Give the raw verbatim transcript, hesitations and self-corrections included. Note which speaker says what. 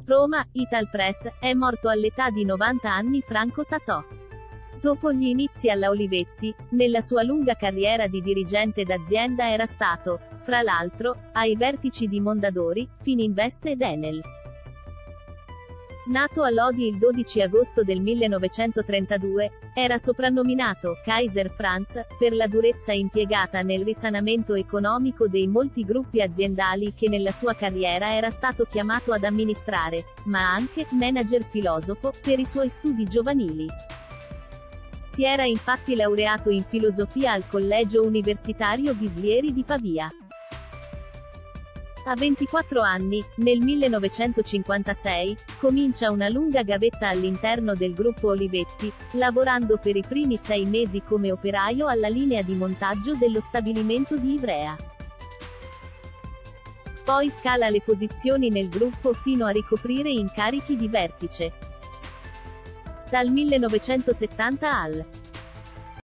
Speaker 1: Roma, Italpress, è morto all'età di novanta anni Franco Tatò. Dopo gli inizi alla Olivetti, nella sua lunga carriera di dirigente d'azienda era stato, fra l'altro, ai vertici di Mondadori, Fininvest ed Enel. Nato a Lodi il dodici agosto del millenovecentotrentadue, era soprannominato Kaiser Franz per la durezza impiegata nel risanamento economico dei molti gruppi aziendali che nella sua carriera era stato chiamato ad amministrare, ma anche manager filosofo per i suoi studi giovanili. Si era infatti laureato in filosofia al Collegio Universitario Ghislieri di Pavia. A ventiquattro anni, nel millenovecentocinquantasei, comincia una lunga gavetta all'interno del gruppo Olivetti, lavorando per i primi sei mesi come operaio alla linea di montaggio dello stabilimento di Ivrea. Poi scala le posizioni nel gruppo fino a ricoprire incarichi di vertice. Dal millenovecentosettanta al